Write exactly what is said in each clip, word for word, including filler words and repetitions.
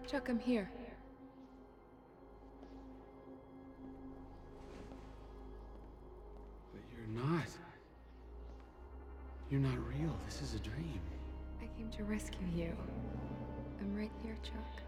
Chuck, I'm here. But you're not. You're not real. This is a dream. I came to rescue you. I'm right here, Chuck.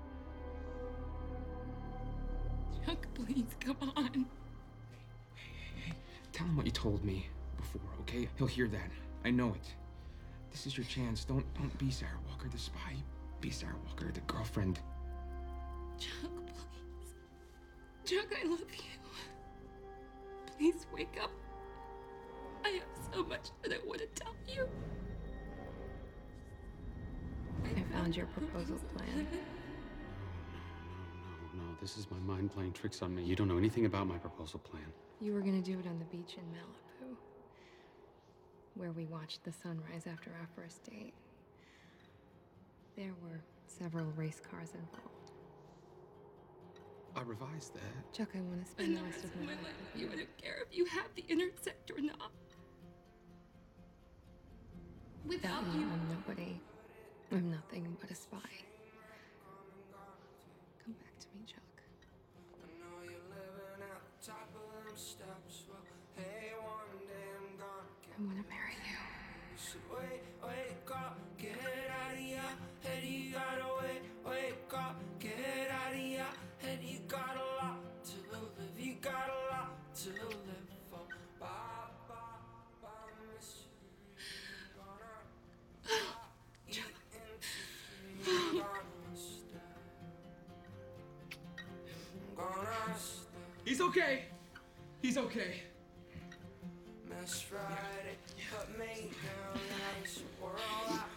Chuck, please, come on. Hey, hey, hey. Tell him what you told me before, okay? He'll hear that. I know it. This is your chance. Don't don't be Sarah Walker the spy. Be Sarah Walker the girlfriend. Chuck, please. Chuck, I love you. Please wake up. I have so much that I want to tell you. I found your proposal plan. No, no, no, no. This is my mind playing tricks on me. You don't know anything about my proposal plan. You were gonna do it on the beach in Malibu, where we watched the sunrise after our first date. There were several race cars involved. I revised that. Chuck, I want to spend the rest of my life with you. I don't care if you have the intersect or not. Without you, I'm nobody. I'm nothing but a spy. Come back to me, Chuck. I want to marry you. Wake, wake up, get out of your head, you gotta wake, wake up, get out of your head, you got a lot to live, you got a lot to live for. Bye, bye, bye, miss you. Gonna eat into you, gonna stay. Gonna stay. He's okay. He's okay. Mess right, put me down, nice world.